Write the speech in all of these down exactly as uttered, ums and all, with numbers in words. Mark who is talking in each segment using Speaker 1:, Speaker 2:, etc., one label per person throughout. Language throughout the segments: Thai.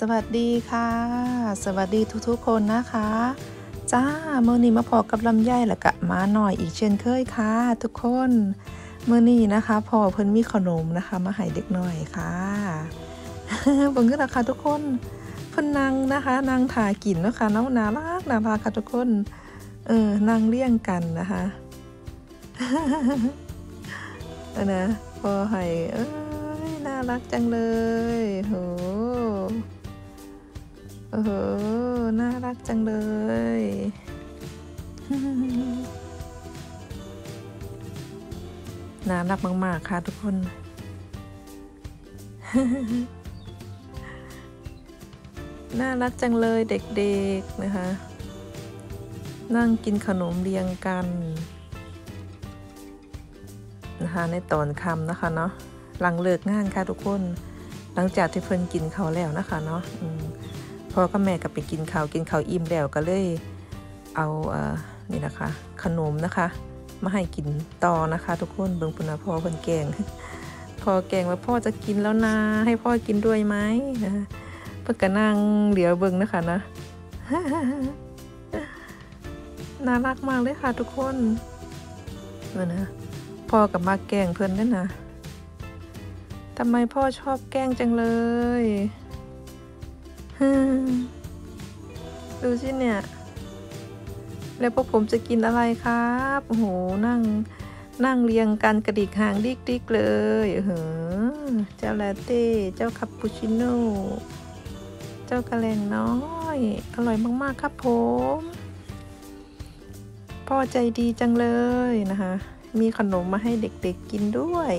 Speaker 1: วัสดีค่ะสวัสดีทุกๆคนนะคะจ้ามื้อนี้มาพอกับลำไยแล้วก็มาหน่อยอีกเช่นเคยค่ะทุกคนมื้อนี้นะคะพอเพิ่นมีขนมนะคะมาให้เด็กน้อยค่ะเบิ่งกันนะคะทุกคนเพิ่นนั่งนะคะนั่งถ่ากินเนาะค่ะเนาะน่ารักน่ารักค่ะทุกคนเออนั่งเรียงกันนะคะเออนะพอให้เอ้ยน่ารักจังเลยโหโอ้โหน่ารักจังเลยน่ารักมากๆค่ะทุกคนน่ารักจังเลยเด็กๆนะคะนั่งกินขนมเรียงกันนะคะในตอนค่ำนะคะเนาะหลังเลิกงานค่ะทุกคนหลังจากที่เพิ่นกินข้าวแล้วนะคะเนาะพ่อกับแม่ก็ไปกินข้าวกินข้าวอิ่มแล้วก็เลยเอาเอ่อนี่นะคะขนมนะคะมาให้กินต่อนะคะทุกคนเบิ่งพุ่นนะพ่อเพิ่นแกงพ่อแกงว่าพ่อจะกินแล้วนะให้พ่อกินด้วยไหมนะเพิ่นก็นั่งเหลียวเบิ่งนะคะนะน่ารักมากเลยค่ะทุกคนเออนะพ่อกับมาแกงเพิ่นด้วยนะทำไมพ่อชอบแกงจังเลยดูสิเนี่ยแล้วพวกผมจะกินอะไรครับโอ้โหนั่งนั่งเรียงกันกระดิกหางดิกๆเลยเออเจ้าลาเต้เจ้าคาปูชิโน่เจ้ากระแลงน้อยอร่อยมากๆครับผมพ่อใจดีจังเลยนะคะมีขนมมาให้เด็กๆกินด้วย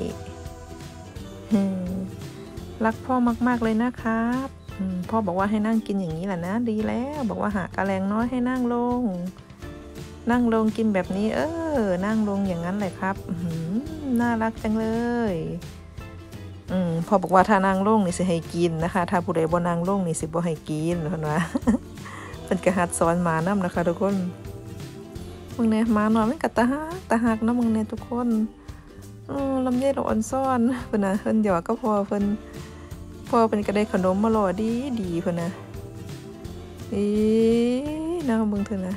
Speaker 1: รักพ่อมากๆเลยนะครับพ่อบอกว่าให้นั่งกินอย่างนี้แหละนะดีแล้วบอกว่าหากระแลงน้อยให้นั่งลงนั่งลงกินแบบนี้เออนั่งลงอย่างนั้นเลยครับน่ารักจังเลยอืมพ่อบอกว่าถ้านั่งลงนี่สิให้กินนะคะถ้าผู้ใดบ่นั่งลงนี่สิบ่ให้กินเพิ่นว่าเป็นกระหัดสอนหมานำนะคะทุกคนมึงเนี่ยหมาน้อยมันก็ตาฮักตาฮักนะมึงเนี่ยทุกคนอือลำไยอ่อนซ่อนเพิ่นน่ะเพิ่นหยอกก็พอเพิ่นพอเป็นก็ได้ขนมมาหล่อดีดีเพิ่นน่ะอีน่าเบิ่งเถอะนะ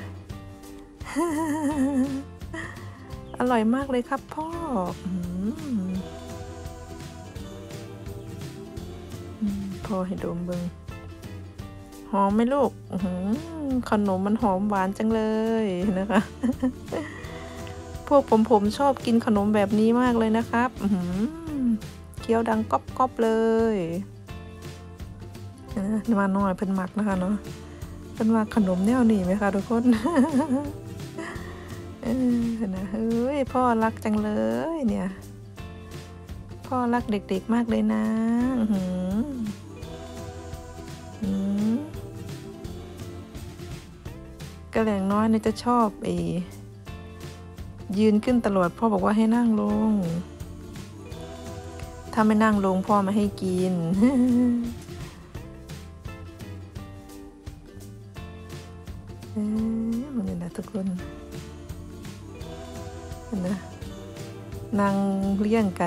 Speaker 1: อร่อยมากเลยครับพ่อพ่อให้ดมเบิ่งหอมไหมลูกขนมมันหอมหวานจังเลยนะคะพวกผมผมชอบกินขนมแบบนี้มากเลยนะครับเคี้ยวดังก๊อบๆเลยนี่มาหน่อยเพิ่นมักนะคะเนาะเพิ่นมักขนมแนวนี้ไหมคะทุกคนเออนะเฮ้ยพ่อรักจังเลยเนี่ยพ่อรักเด็กๆมากเลยนะกระแหลงน้อยเนี่ยจะชอบไอ้ยืนขึ้นตลอดพ่อบอกว่าให้นั่งลงถ้าไม่นั่งลงพ่อไม่ให้กินเออมันนี่นะทุกคนนะนั่งเลี้ยงกัน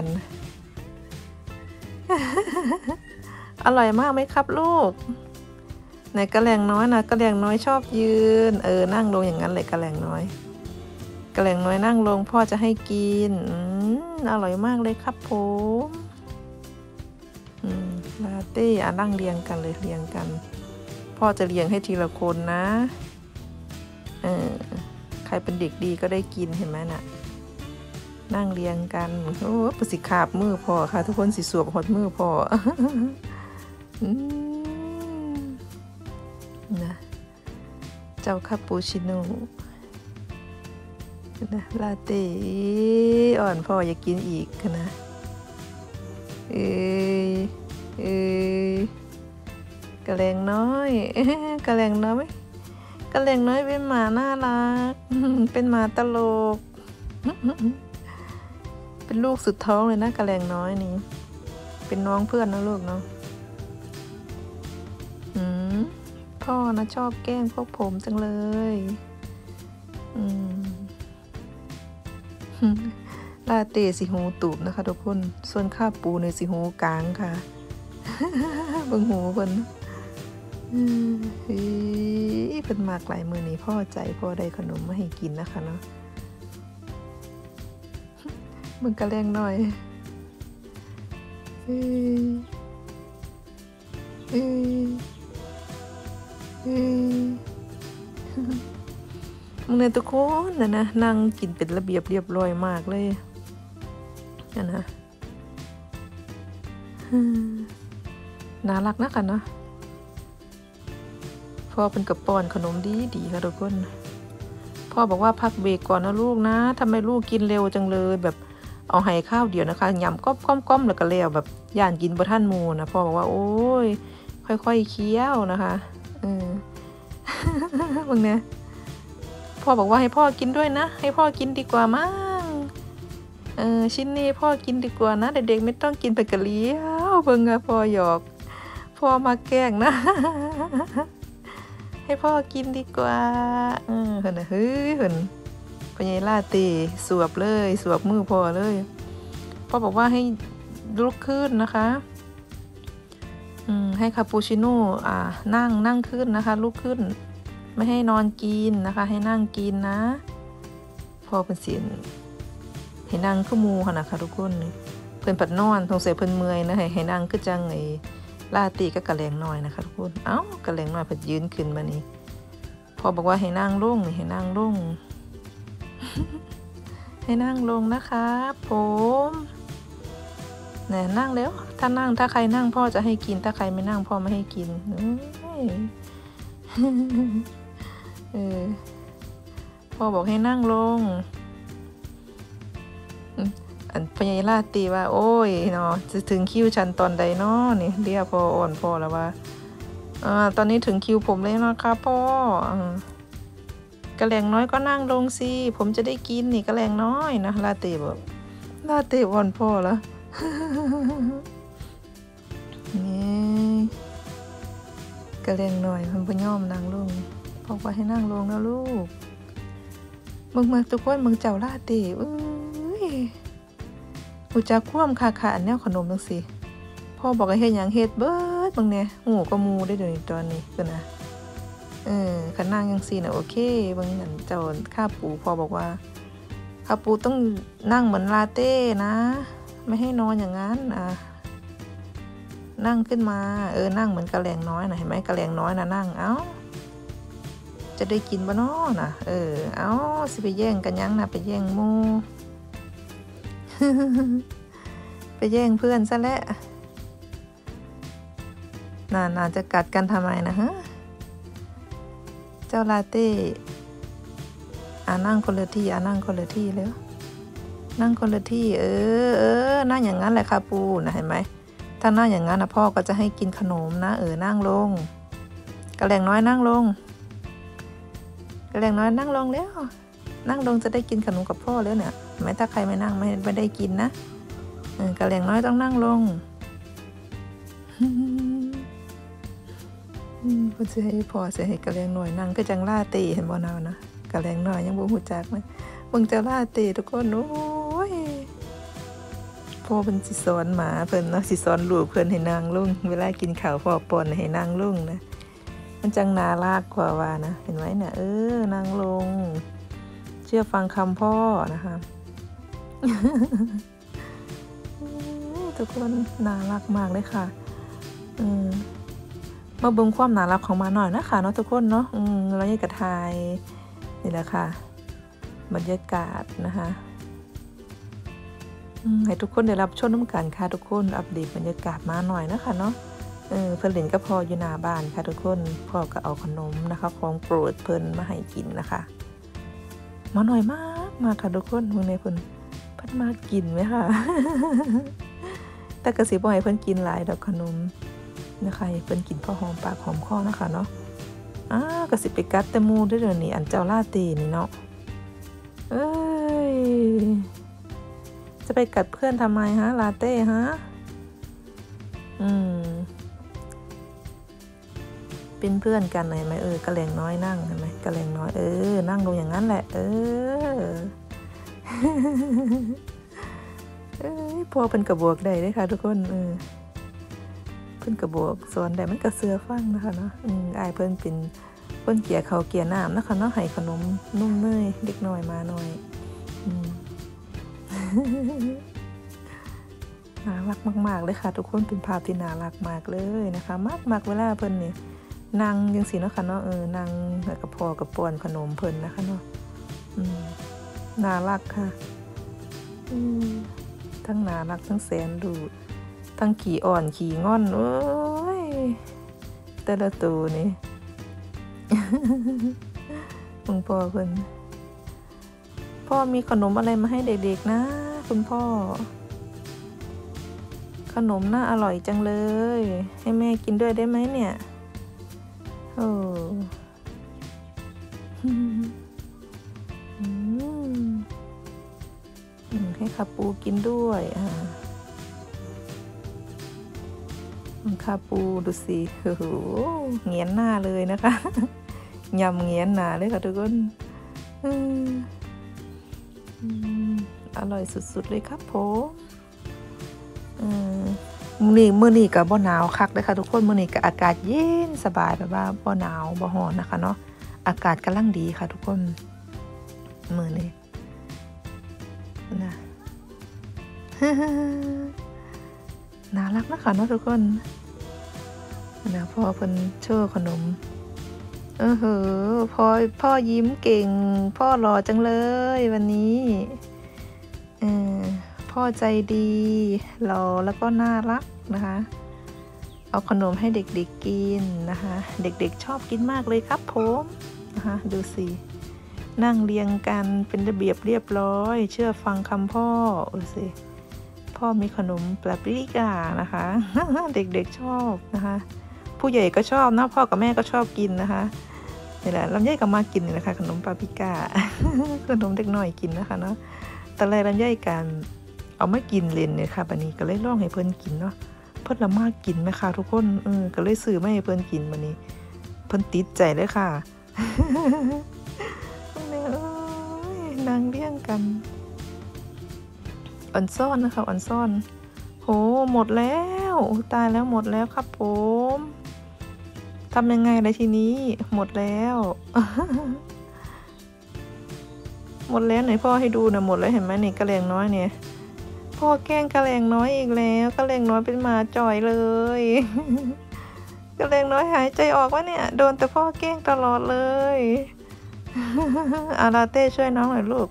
Speaker 1: อร่อยมากไหมครับลูกไหนกระแหลงน้อยนะกระแหลงน้อยชอบยืนเออนั่งลงอย่างนั้นเลยกระแหลงน้อยกระแหลงน้อยนั่งลงพ่อจะให้กินอืมอร่อยมากเลยครับผมอืมลาเต้อ่ะนั่งเรียงกันเลยเรียงกันพ่อจะเรียงให้ทีละคนนะเออใครเป็นเด็กดีก็ได้กินเห็นไหมน่ะนั่งเรียงกันโอ้ประสิขาบมือพ่อค่ะทุกคนสิสวบหดมือพ่อนะเจ้าคาปูชิโน่นะลาเต้อ่อนพ่ออยากกินอีกนะเอ้ยเอ้ยกระแลงน้อยกระแลงน้อยกระแลงน้อยเป็นหมาน่ารักเป็นหมาตลกเป็นลูกสุดท้องเลยนะกระแลงน้อยนี่เป็นน้องเพื่อนนะลูกเนาะอืมพ่อนะชอบแกล้งพวกผมจังเลยอืมลาเต้สีหูตูบนะคะทุกคนส่วนข้าปูในสีหูกลางค่ะเบิ่งหูเพิ่นอืมเฮ้ยเป็นมากหลายมือนี้พ่อใจพ่อได้ขนมมาให้กินนะคะเนาะมึงกระแรงหน่อยเฮ้ยเฮ้ยเฮ้ยมึงเนี่ยทุกคนนะนะนั่งกินเป็นระเบียบเรียบร้อยมากเลยนะนะน่ารักนะคะเนาะพ่อเป็นกระป้อนขนมดีดีค่ะทุกคนพ่อบอกว่าพักเบรกก่อนนะลูกนะทำไมลูกกินเร็วจังเลยแบบเอาไห้ข้าวเดียวนะคะยำก้มก้มก้มแล้วก็แล้วแบบย่านกินบะท่านมูนะพ่อบอกว่าโอ้ยค่อยๆเคี้ยวนะคะเออมึงเนี่ยพ่อบอกว่าให้พ่อกินด้วยนะให้พ่อกินดีกว่ามั้งเออชิ้นนี้พ่อกินดีกว่านะเด็กๆไม่ต้องกินไปกะเลี้ยวเบิ่งอะพ่อหยอกพ่อมาแกล้งนะให้พ่อกินดีกว่าเออเห็นนะเฮ้ยเห็นพญาลาตีสวบเลยสวบมือพ่อเลยพ่อบอกว่าให้ลุกขึ้นนะคะอืมให้คาปูชิโน่อ่านั่งนั่งขึ้นนะคะลุกขึ้นไม่ให้นอนกินนะคะให้นั่งกินนะพ่อเป็นเสียนให้นั่งขึ้นมูค่ะนะคะทุกคนเพิ่นปัดนอนสงสัยเพิ่นเมื่อยนะให้ให้นั่งก็จังไอ้ลาตีก็กระแลงหน่อยนะคะทุกคนเอ้ากระแลงหน่อยเพิ่นยืนขึ้นมานี่พ่อบอกว่าให้นั่งลงให้นั่งลง ให้นั่งลงนะคะผมเนี่ยนั่งแล้วถ้านั่งถ้าใครนั่งพ่อจะให้กินถ้าใครไม่นั่งพ่อไม่ให้กินเออพ่อบอกให้นั่งลงอันพญาลาตีว่าโอ้ยเนาะจะถึงคิวฉันตอนใดเนาะนี่เรียกพ่ออ่อนพ่อแล้วว่าอ่าตอนนี้ถึงคิวผมเลยนะคะพ่อกระแลงน้อยก็นั่งลงสิผมจะได้กินนี่กระแลงน้อยนะลาตีบอกลาตีอ่อนพ่อแล้วนี่กระแลงหน่อยมันไปย่อมนั่งลงพ่อว่าให้นั่งลงนะลูกมึงมาทุกคนมึงเจ้าลาตีเอ้ยกูจะคว่ำคาขาอันแนวขนมจังสิพ่อบอกให้เฮ็ดหยังเฮ็ดเบิดมึงเนี่ยหูก็มูได้เดี๋ยวนี้ตอนนี้คือนะเออขันนั่งยังสินะโอเคบางอย่างเจ้าข้าปูพ่อบอกว่าข้าปูต้องนั่งเหมือนลาเต้นะไม่ให้นอนอย่างนั้นอ่ะนั่งขึ้นมาเออนั่งเหมือนกระแลงน้อยนะเห็นไหมกระแลงน้อยนะนั่งเอ้าจะได้กินบ่น้อนะเออเอ้าสิไปแย่งกันยังนะไปแย่งมู ไปแย่งเพื่อนซะแล้วน่าน่าจะกัดกันทำไมนะฮะเจ้าลาเต้อ่านั่งคนละที่อ่านั่งคนละที่แล้วนั่งคนละที่เออเออนั่งอย่างนั้นแหละค่ะปูนะเห็นไหมถ้านั่งอย่างนั้นนะพ่อก็จะให้กินขนมนะเออนั่งลงกระแลงน้อยนั่งลงกระแลงน้อยนั่งลงแล้วนั่งลงจะได้กินขนมกับพ่อแล้วเนี่ยแม้ถ้าใครไม่นั่งไม่ไม่ได้กินนะเออกระแลงน้อยต้องนั่งลงพ่อจะให้พ่อจะให้กระแลงน้อยนั่งก็จังล่าตีเห็นบ่นาวนะกระแลงน้อยยังบ่หูจักเลยมึงจะล่าตีทุกคนโอ้ยพ่อเป็นสิสอนหมาเพิ่นเนาะสิสอนลูกเพิ่นให้นั่งลงเวลากินข้าวพ่อป้อนให้นั่งลงนะมันจังน่ารักกว่าว่านะเห็นไหมเนี่ยเออนั่งลงเชื่อฟังคำพ่อนะคะทุกคนน่ารักมากเลยค่ะอืมมาเบิ่งความน่ารักของมาหน่อยนะคะเนาะทุกคนเนาะอืมแล้วยังกระทายนี่แหละค่ะบรรยากาศนะคะให้ทุกคนได้รับชมน้ำกันค่ะทุกคนอัปเดตบรรยากาศมาหน่อยนะคะเนาะเออเพิ่นเล่นก็พออยู่หน้าบ้านค่ะทุกคนพ่อก็เอาขนมนะคะของโปรดเพิ่นมาให้กินนะคะมาหน่อยมากมากค่ะทุกคนมึงในเพิ่นเพิ่นมากินไหมคะ แต่กระสิบ่ให้เพิ่นกินหลายดอกขนมนะคะเพิ่นกินพอหอมปากหอมคอนะคะเนาะอ้ากระสิไปกัดแต่มูได้เดี๋ยวนี้อันเจ้าลาตีนี่เนาะเอ้ยจะไปกัดเพื่อนทำไมฮะลาเต้ฮะอืมเป็นเพื่อนกันเลยไหมเออกระแลงน้อยนั่งเห็นไหมกระแลงน้อยเออนั่งลงอย่างนั้นแหละเออ เอ้ยพอเป็นกระบวกได้เลยค่ะทุกคนเออเพิ่นกระบอกสอนได้มันก็เสือฟังนะคะเนาะอืมอายเพิ่นเป็นเพิ่นเกลี่ยเขาเกลี่ยน้ำนะคะเนาะให้ขนมนุ่มเนยเด็กน้อยมาหน่อยอืม น่ารักมากๆเลยค่ะทุกคนเป็นภาพที่น่ารักมากเลยนะคะมากๆเวลาเพิ่นนี่นั่งจังซี่เนาะค่ะเนาะเออนั่งแล้วก็พอกับป้อนขนมเพิ่นนะคะเนาะอืมน่ารักค่ะอืมทั้งน่ารักทั้งแสนดูทั้งขี้อ่อนขี้งอนโอ้ยแต่ละตัวนี่ คุณพ่อเพิ่นพ่อมีขนมอะไรมาให้เด็กๆนะคุณพ่อขนมน่าอร่อยจังเลยให้แม่กินด้วยได้ไหมเนี่ยโอ้ให้คาปูกินด้วยอ่าคาปูดูสิโอ้โหเงียนหน้าเลยนะคะยำเงียนหนาเลยค่ะทุกคนอร่อยสุดๆเลยครับผมมื้อนี้มื้อนี้ก็บ่หนาวคักเลยค่ะทุกคนมื้อนี้ก็อากาศเย็นสบายแบบว่าบ่หนาวบ่ร้อนนะคะเนาะอากาศกำลังดีค่ะทุกคนมื้อนี้นะ น่ารักนะคะเนาะทุกคนนะพ่อเพิ่นโชว์ขนมเออเหอพ่อพ่อยิ้มเก่งพ่อหล่อจังเลยวันนี้เออพ่อใจดีหล่อแล้วก็น่ารักนะคะเอาขนมให้เด็กๆกินนะคะเด็กๆชอบกินมากเลยครับผมนะคะดูสินั่งเรียงกันเป็นระเบียบเรียบร้อยเชื่อฟังคำพ่อดูสิพ่อมีขนมปลาปริก้านะคะ เด็กๆชอบนะคะผู้ใหญ่ก็ชอบนะพ่อกับแม่ก็ชอบกินนะคะนี่แหละลำไยก็มากินนี่แหละค่ะขนมปลาปริก้า ขนมเด็กน้อยกินนะคะเนาะแต่ไรลำไยกันเอาไม่กินเล่นเนี่ยค่ะบัดนี้ก็เลยลองให้เพื่อนกินเนาะเพื่อนละมากกินไหมคะทุกคนเออก็เลยซื้อไม่ให้เพื่อนกินบัดนี้เพื่อนติดใจเลยค่ะ นางเลี้ยงกันอ่อนซ่อนนะคะอ่อนซ่อนโหหมดแล้วตายแล้วหมดแล้วครับผมทำยังไงเลยทีนี้หมดแล้ว หมดแล้วไหนพ่อให้ดูนะหมดแล้วเห็นไหมนี่กระแลงน้อยเนี่ยพ่อแกล้งกระแลงน้อยอีกแล้วกระแลงน้อยเป็นหมาจ่อยเลย กระแลงน้อยหายใจออกวะเนี่ยโดนแต่พ่อแกล้งตลอดเลย อาราเต้ช่วยน้องหน่อยลูก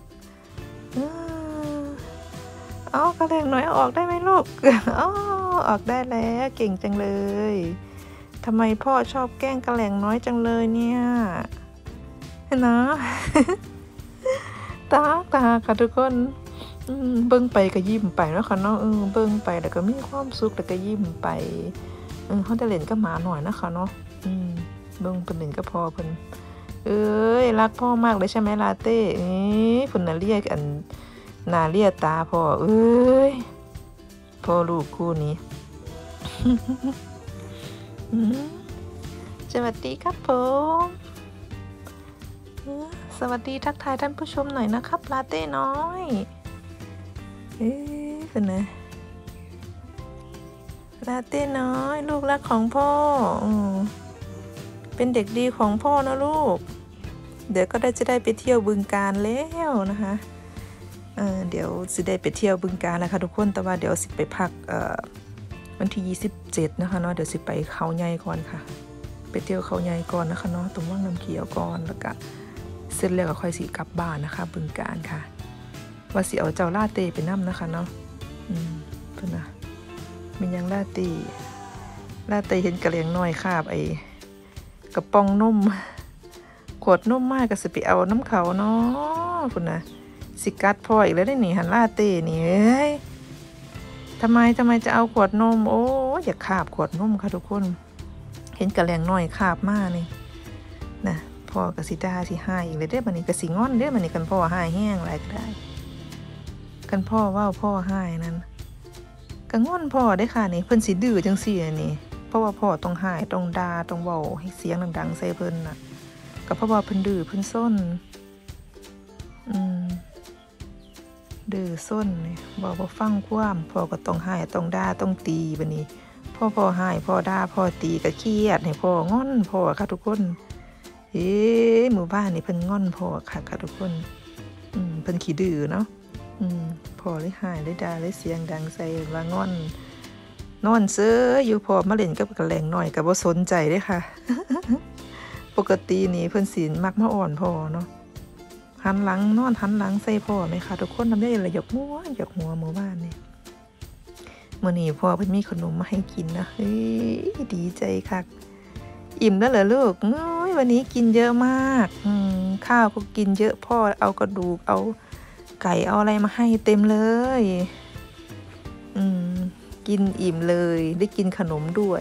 Speaker 1: อ๋อกระแลงน้อยออกได้ไหมลูกอ๋อออกได้แล้วเก่งจังเลยทำไมพ่อชอบแกล้งกระแลงน้อยจังเลยเนี่ยนะ ตาตาค่ะทุกคนเบิ้งไปก็ยิ้มไปแล้วค่ะเนาะเออเบิ้งไปแล้วก็มีความสุขแล้วก็ยิ้มไปเออเขาจะเล่นกับหมาหน่อยนะคะเนาะอืมเบิ้งเป็นหนึ่งก็พอเพิ่นเอ้ยรักพ่อมากเลยใช่ไหมลาเต้เอ้ยคุณน่ะเรียกอันน่าเรียกตาพ่อเอ้ยพ่อลูกคู่นี้ สวัสดีครับผมสวัสดีทักทายท่านผู้ชมหน่อยนะครับลาเต้น้อยเอ้ยเป็นไงลาเต้น้อยลูกรักของพ่อเป็นเด็กดีของพ่อนะลูกเดี๋ยวก็ได้จะได้ไปเที่ยวบึงกาฬแล้วนะคะเออเดี๋ยวสิได้ไปเที่ยวบึงกาฬแล้วค่ะทุกคนแต่ว่าเดี๋ยวสิไปพักเอ่อวันที่ยี่สิบเจ็ดนะคะเนาะเดี๋ยวสิไปเขาใหญ่ก่อนค่ะไปเที่ยวเขาใหญ่ก่อนนะคะเนาะตรงว่างน้ำเขียวก่อนแล้วก็เสร็จแล้วก็ค่อยสิกลับบ้านนะคะบึงกาฬค่ะว่าสิเอาเจ้าลาเต้ไปนั่มนะคะเนาะอืมเพื่อนนะมียังลาเต้ลาเต้เห็นกระเลียงน้อยคาบไอกระป๋องนมขวดนมมากก็สิไปเอาน้ำเขาเนาะเพื่อนนะสิกัดพ่ออีกแล้วได้หนิหันลาเต้นี่เอ้ยทำไมทำไมจะเอาขวดนมโอ้อย่าคาบขวดนมค่ะทุกคนเห็นกระเลียงน้อยคาบมากนี่นะพ่อกสิดาสิหายอีกเลยได้บันนี้กสิงอนได้บันนี้กันพ่อหายแห้งอะไรก็ได้กันพ่อว่าพ่อหายนั้นกันงอนพ่อได้ค่ะนี่เพิ่นสิดื้อจังซี่นี่เพราะว่าพ่อต้องหายต้องด่าต้องเว้าให้เสียงดังๆใส่เพิ่นน่ะก็เพราะว่าเพิ่นดื้อเพิ่นซนอืมดื้อซนนี่บอกว่าฟังความพ่อก็ต้องหายต้องด่าต้องตีบัดนี้พ่อพ่อหายพ่อด่าพ่อตีก็เครียดให้พ่องอนพ่อค่ะทุกคนเอ๊ะหมู่บ้านนี่เพิ่นงอนพ่อค่ะค่ะทุกคนอืมเพิ่นขี้ดื้อเนาะอืมพ่อเลยหายเลยด่าเลยเสียงดังใส่ว่างอนนอนเซ้ออยู่พ่อมาเล่นกับกระแลงน้อยก็บ่สนใจเด้ค่ะ ปกตินี่เพิ่นสิมักมาอ่อนพ่อเนาะหันหลังนอนหันหลังใส่พ่อไหมคะทุกคนทำได้ละหยกหัวหยกหัวหมู่บ้านนี่มื้อนี้พ่อเพิ่นมีขนมมาให้กินนะเฮ้ยดีใจคักอิ่มแล้วเหรอลูกโอ้ยวันนี้กินเยอะมากอืมข้าวก็กินเยอะพ่อเอากระดูกเอาไก่เอาอะไรมาให้เต็มเลยอืมกินอิ่มเลยได้กินขนมด้วย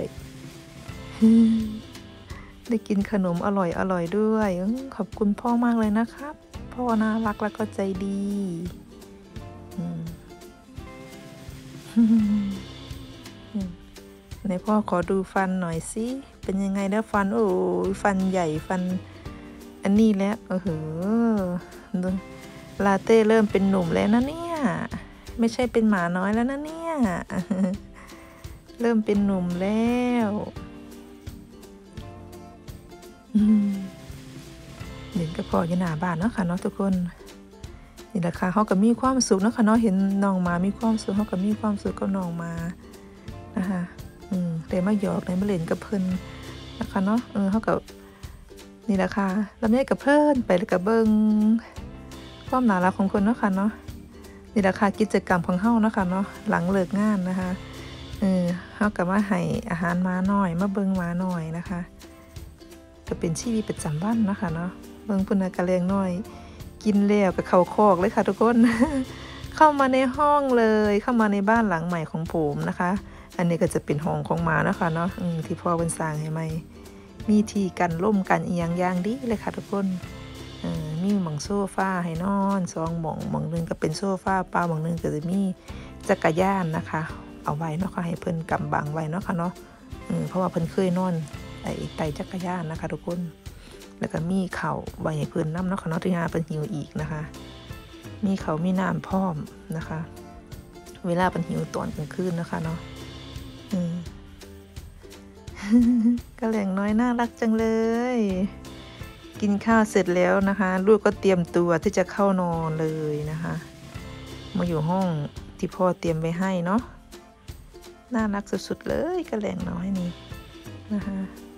Speaker 1: ได้กินขนมอร่อยอร่อยด้วยขอบคุณพ่อมากเลยนะครับพ่อน่ารักแล้วก็ใจดีไหนพ่อขอดูฟันหน่อยสิเป็นยังไงแล้วฟันโอ้ฟันใหญ่ฟันอันนี้แล้วเออเหอลาเต้เริ่มเป็นหนุ่มแล้วนะเนี่ยไม่ใช่เป็นหมาน้อยแล้วนะเนี่ยเริ่มเป็นหนุ่มแล้วเห็นกับพ่ออยู่หน้าบ้านเนาะค่ะเนาะทุกคนนี่แหละค่ะเขาก็มีความสุขเนาะค่ะเนาะเห็นน้องมามีความสุขเขาก็มีความสุขกับน้องมานะคะอืมแต่มาหยอกในมาเล่นกับเพิ่นนะคะเนาะเออเขากับนี่แหละค่ะลำไยกับเพิ่นไปแล้วกับเบิ้งความน่ารักของคนเนาะค่ะเนาะนี่แหละค่ะกิจกรรมของเฮาเนาะค่ะเนาะหลังเลิกงานนะคะเออเฮากับมาให้อาหารม้าน้อยมาเบิ้งม้าน้อยนะคะก็เป็นชีวิตประจำวันนะคะเนาะเบิ่งพุ่นน่ะกะเลียงน้อยกินแล้วก็เข้าคอกเลยค่ะทุกคน เข้ามาในห้องเลยเข้ามาในบ้านหลังใหม่ของผมนะคะอันนี้ก็จะเป็นห้องของหมานะคะเนาะที่พ่อเพิ่นสร้างให้ใหม่มีที่กันร่มกันอีหยังอย่างดีเลยค่ะทุกคนเอ่อมีหม่องโซฟาให้นอนสองหม่องหม่องนึงก็เป็นโซฟาเปล่าหม่องนึงก็จะมีจักรยานนะคะเอาไว้เนาะค่ะให้เพิ่นกำบังไว้เนาะค่ะเนาะเพราะว่าเพิ่นเคยนอนไอ้ไต่จักรยานนะคะทุกคนแล้วก็มีเข่าใบให้เพิ่นน้ำเนาะค่ะเนาะที่งานเพิ่นหิวอีกนะคะมีเขามีน้ำพร้อมนะคะเวลาเพิ่นหิวตอนกลางคืนนะคะเนาะกระแหล่งน้อยน่ารักจังเลยกินข้าวเสร็จแล้วนะคะลูกก็เตรียมตัวที่จะเข้านอนเลยนะคะมาอยู่ห้องที่พ่อเตรียมไว้ให้เนาะน่ารักสุดๆเลยกระแหล่งน้อยนี่นะคะ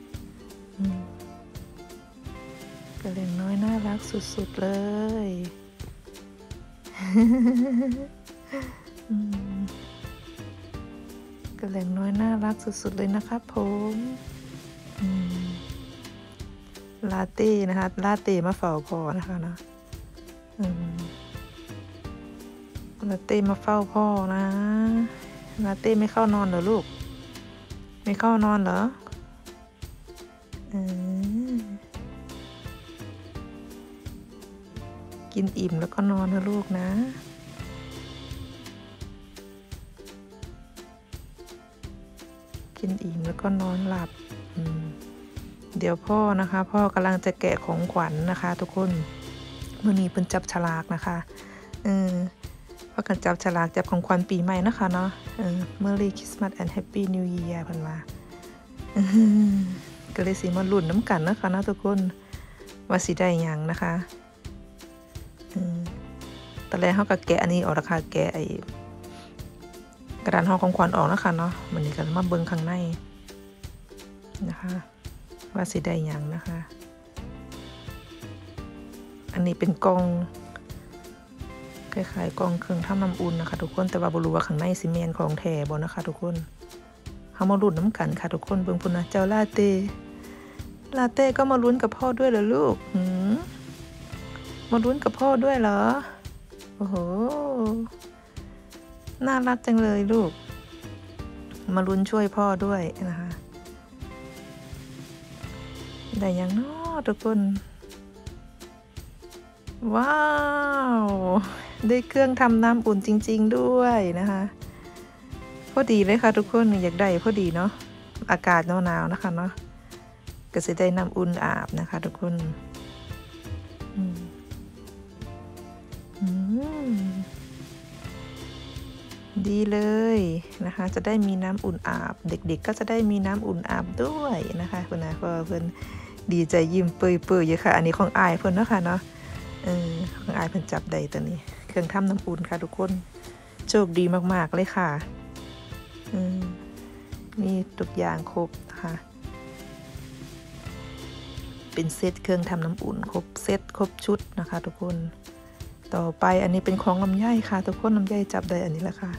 Speaker 1: กระแหล่งน้อยน่ารักสุดๆเลยกระแหล่งน้อยน่ารักสุดๆเลยนะครับผมลาเต้นะคะลาเต้มาเฝ้าพ่อนะคะเนาะลาเต้มาเฝ้าพ่อนะลาเต้ไม่เข้านอนเหรอลูกไม่เข้านอนเหรอกินอิ่มแล้วก็นอนนะลูกนะกินอิ่มแล้วก็นอนหลับเดี๋ยวพ่อนะคะพ่อกำลังจะแกะของขวัญ นะคะทุกคนเมื่อนี้เป็นจับฉลากนะคะเออพ่อกันจับฉลากจับของขวัญปีใหม่นะคะเนาะเออ Merry Christmas and Happy New Year เพิ่นว่าก็เลยสิมาลุ้นน้ำกันนะคะนะทุกคนว่าสิได้หยังนะคะตอนแรกเขาก็แกะอันนี้ออกราคาแกะไอ้กระดานห่อของขวัญออกนะคะเนาะมันนี่ก็มาเบิ่งข้างในนะคะว่าสิได้หยังนะคะอันนี้เป็นกล่องคล้ายๆกล่องเครื่องทำน้ำอุ่นนะคะทุกคนแต่ว่าบ่รู้ว่าข้างในสิแม่นของแท้บ่นะคะทุกคนเฮามาลุ้นน้ำกันค่ะทุกคนเบิ่งพุ่นนะเจ้าลาเต้ลาเต้ก็มาลุ้นกับพ่อด้วยเหรอลูกหืมมาลุ้นกับพ่อด้วยเหรอโอ้โหน่ารักจังเลยลูกมาลุ้นช่วยพ่อด้วยนะคะได้ยังน้อทุกคนว้าวได้เครื่องทำน้ำอุ่นจริงๆด้วยนะคะพอดีเลยค่ะทุกคนอยากได้พอดีเนาะอากาศหนาวๆนะคะเนาะก็จะได้น้ำอุ่นอาบนะคะทุกคนอืมอืมดีเลยนะคะจะได้มีน้ำอุ่นอาบเด็กๆก็จะได้มีน้ำอุ่นอาบด้วยนะคะคุณนะก็เพิ่นดีใจยิ้มเปื่อยๆอยู่ค่ะอันนี้ของอายเพิ่นเนาะค่ะเนาะเออของอายเพิ่นจับได้ตัวนี้เครื่องทำน้ำอุ่นค่ะทุกคนโชคดีมากๆเลยค่ะอืมมีทุกอย่างครบนะคะเป็นเซตเครื่องทำน้ำอุ่นครบเซตครบชุดนะคะทุกคนต่อไปอันนี้เป็นของลำไยค่ะทุกคนลำไยจับได้อันนี้แหละค่ะ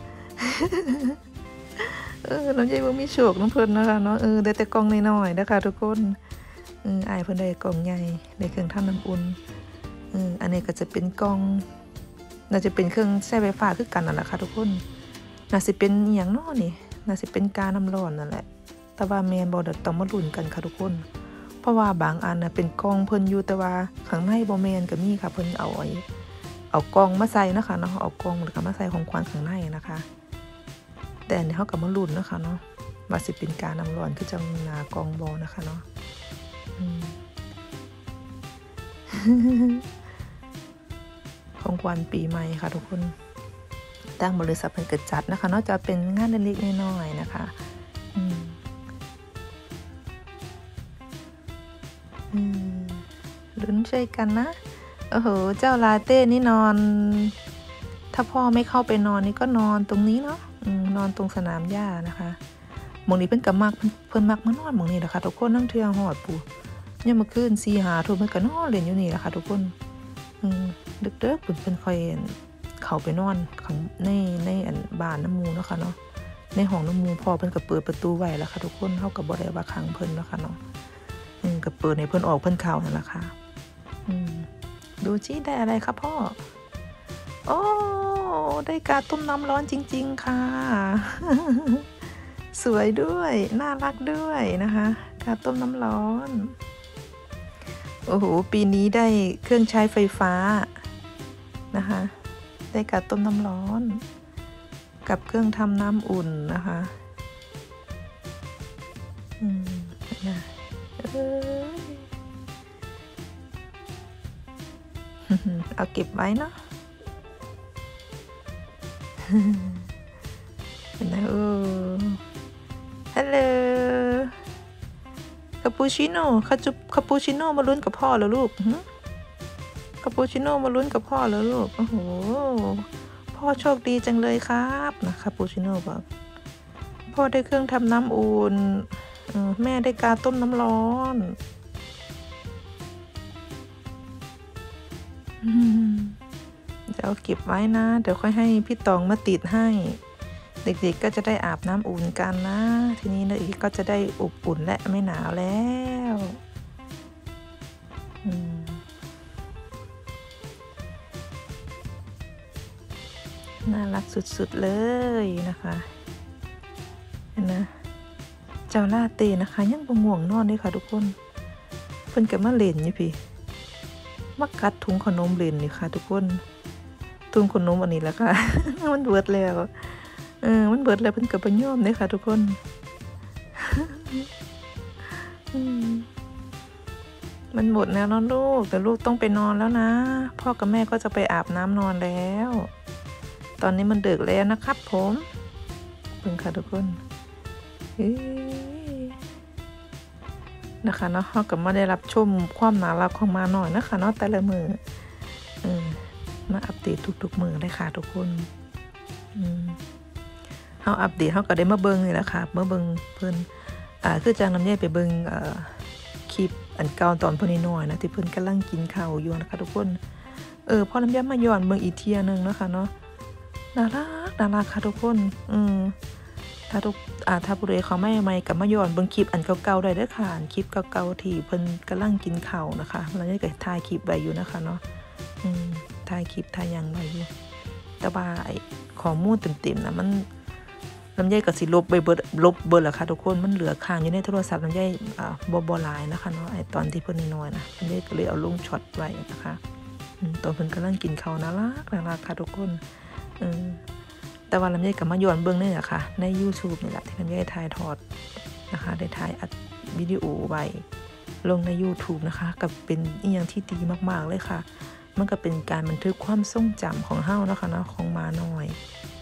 Speaker 1: เออลำไยบ่มีโชคน้องเพิ่นนะคะเนาะเออได้แต่กล่องน้อยๆนะคะทุกคนเอออายเพิ่นได้กล่องใหญ่ได้เครื่องทำน้ำอุ่นเอออันนี้ก็จะเป็นกล่องน่าจะเป็นเครื่องใช้ไฟฟ้าคือกันนั่นแหละค่ะทุกคนน่าสิเป็นอหย่างน้อนี่น่าสิเป็นกาน้ำร้อนนั่นแหละแต่ว่าแม่นบ่เดี๋ยวต้องมาลุ้นกันค่ะทุกคนเพราะว่าบางอันน่ะเป็นกล่องเพิ่นอยู่แต่ว่าข้างในบ่แม่นก็มีค่ะเพิ่นเอาไอ้เอากล่องมาใส่นะคะเนาะเอากล่องแล้วก็มาใส่ของขวัญข้างในนะคะแต่อันนี้เขากับมาลุ้นนะคะเนาะว่าสิเป็นการน้ำร้อนคือจังนากองบอนะคะเนาะของขวัญปีใหม่ค่ะทุกคนตั้งบริษัทเป็นเกิดจัดนะคะเนาะจะเป็นงานเล็กๆน้อยๆนะคะอืมอืมลุ้นช่วยกันนะโอ้โหเจ้าลาเต้นี่นอนถ้าพ่อไม่เข้าไปนอนนี่ก็นอนตรงนี้เนาะนอนตรงสนามหญ้านะคะหมองนี้เป็นกับมักเพิ่นมักมานอนหมองนี้แหละค่ะทุกคนนั่งเที่ยงหอดปูเนี่ยเมื่อคืนสี่หาทุ่มเพิ่นก็นอนเล่นอยู่นี่แหละค่ะทุกคนอืมดึกเด้อเพิ่นเพิ่นค่อยเข้าไปนอนข้างในในอันบ้านน้ำมูเนาะค่ะเนาะในห้องน้ำมูพ่อเพิ่นก็เปิดประตูไว้แล้วค่ะทุกคนเฮาก็บ่ได้ว่าขังเพิ่นเนาะค่ะเนาะอืมก็เปิดให้เพิ่นออกเพิ่นเข้านั่นแหละค่ะอืมดูสิได้อะไรครับพ่อโอ้ได้กาต้มน้ำร้อนจริงๆค่ะ สวยด้วยน่ารักด้วยนะคะกาต้มน้ำร้อนโอ้โหปีนี้ได้เครื่องใช้ไฟฟ้านะคะได้กาต้มน้ำร้อนกับเครื่องทำน้ำอุ่นนะคะอืมนะเอ้ยเอาเก็บไว้เนาะเห็นไหมเออฮัลโหลคาปูชิโน่คาจุคาปูชิโน่มาลุ้นกับพ่อแล้วลูกคาปูชิโน่มาลุ้นกับพ่อแล้วลูกโอ้โหพ่อโชคดีจังเลยครับนะคาปูชิโน่บอกพ่อได้เครื่องทำน้ำอุ่นแม่ได้กาต้มน้ำร้อนจะเอาเก็บไว้นะเดี๋ยวค่อยให้พี่ตองมาติดให้เด็กๆก็จะได้อาบน้ำอุ่นกันนะทีนี้เนยก็จะได้อบอุ่นและไม่หนาวแล้วน่ารักสุดๆเลยนะคะเห็นนะเจ้าลาเต้นะคะยังบ่ง่วงนอนเลยค่ะทุกคนเพิ่นก็มาเล่นอยู่พี่มากัดถุงขนมเล่นนี่ค่ะทุกคนถุงขนมอันนี้แหละค่ะ มันเบิดแล้วเออมันเบิดแล้วเพิ่นก็บ่ยอมเด้ค่ะทุกคน มันหมดแล้วเนาะลูกแต่ลูกต้องไปนอนแล้วนะพ่อกับแม่ก็จะไปอาบน้ำนอนแล้วตอนนี้มันดึกแล้วนะครับผมเพิ่งค่ะทุกคนนะคะเนาะเขากับมาได้รับชมความน่ารักของมาหน่อยนะคะเนาะแต่ละมือเออมาอัปเดตทุกๆมือเลยค่ะทุกคนอืมเขาอัปเดตเขาก็ได้มาเบิ้งนี่แหละค่ะมาเบิ้งเพิ่นอ่าคือจางน้ำแย่ไปเบิ้งเอ่อคลิปอันเก่าตอนเพิ่นน้อยๆนะที่เพิ่นกำลังกินข้าวอยู่นะคะทุกคนเออพอน้ำแย่มาย้อนเบิ้งอีกเทียนึงนะคะเนาะน่ารักน่ารักค่ะทุกคนอืมถ้าทุกอ่าถ้าผู้ใดเขาไม่ใหม่กับมาย้อนเบิ่งคลิปอันเก่าๆได้เด้อค่ะคลิปเก่าๆที่เพิ่นกำลังกินข้าวนะคะแล้วนี่ก็ถ่ายคลิปไว้อยู่นะคะเนาะอืมถ่ายคลิปถ่ายหยังไว้อยู่แต่ว่าไอ้ข้อมูลเต็มๆนะมันลำไยก็สิลบไปเบิดลบเบิดล่ะค่ะทุกคนมันเหลือค้างอยู่ในโทรศัพท์ลำไยอ่าบ่บ่หลายนะคะเนาะไอ้ตอนที่เพิ่นน้อยๆนะลำไยก็เลยเอาลงช็อตไว้นะคะอืมตอนเพิ่นกำลังกินข้าวน่ารักน่ารักค่ะทุกคนอืมแต่ว่าลำไยกับมาย้อนเบิ่งนี่แหละค่ะใน YouTube นี่แหละที่ลำไยถ่ายทอดนะคะได้ถ่ายอัดวิดีโอไว้ลงใน YouTube นะคะกับเป็นอีหยังที่ดีมากๆเลยค่ะมันก็เป็นการบันทึกความทรงจำของเฮานะคะเนาะของมาน้อย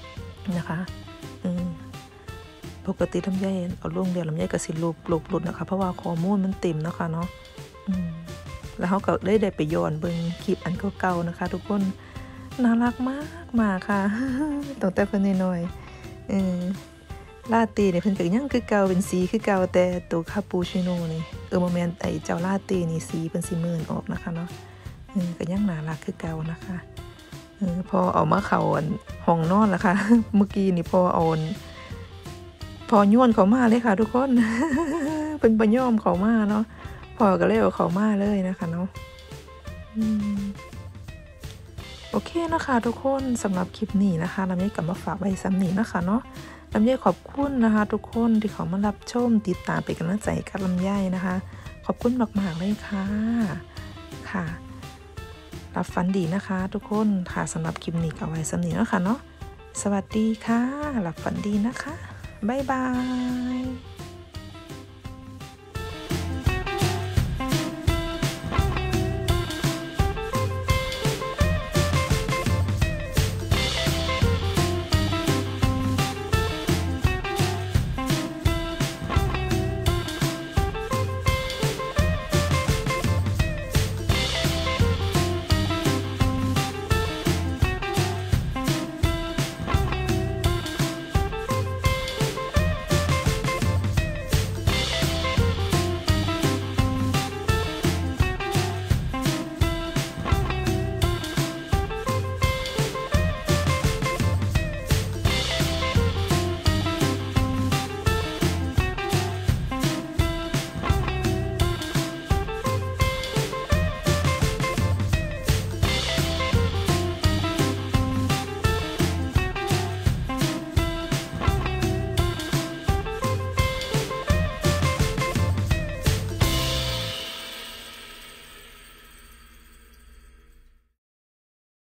Speaker 1: นะคะอืมปกติลำไยเอาลงเดียวลำไยก็สิลบลบหลุดนะคะเพราะว่าข้อมูลมันเต็มนะคะเนาะอืมแล้วเขาก็เลยได้ไปย้อนเบิ่งคลิปอันเก่าๆนะคะทุกคนน่ารักมากมากค่ะ ตั้งแต่เพิ่นน้อยๆเออลาเต้เนี่ยเพิ่นก็ยังคือเก่าเป็นสีคือเก่าแต่ตัวคาปูชิโน่นี่เออบ่แม่นไอ้เจ้าลาเต้นี่สีเพิ่นสิมื่นออกนะคะเนาะเออก็ยังน่ารักคือเก่านะคะเออพอเอามาเข้าอันห้องนอนล่ะค่ะ เมื่อกี้นี่พอเอาพอย้วนเขามาเลยค่ะทุกคน เป็นบ่ยอมเขามาเนาะพอก็เลยเอาเขามาเลยนะคะเนาะอืมโอเคนะคะทุกคนสำหรับคลิปนี้นะคะลำไยกลับมาฝากไว้ซ้ำนี้นะคะเนาะลำไยขอบคุณนะคะทุกคนที่เขามารับชมติดตามเป็นกำลังใจกับลำไยนะคะขอบคุณมากๆเลยค่ะค่ะรับฟันดีนะคะทุกคนค่ะสำหรับคลิปนี้ก็ไว้ซ้ำนี้นะคะเนาะสวัสดีค่ะหลับฝันดีนะคะบ๊ายบาย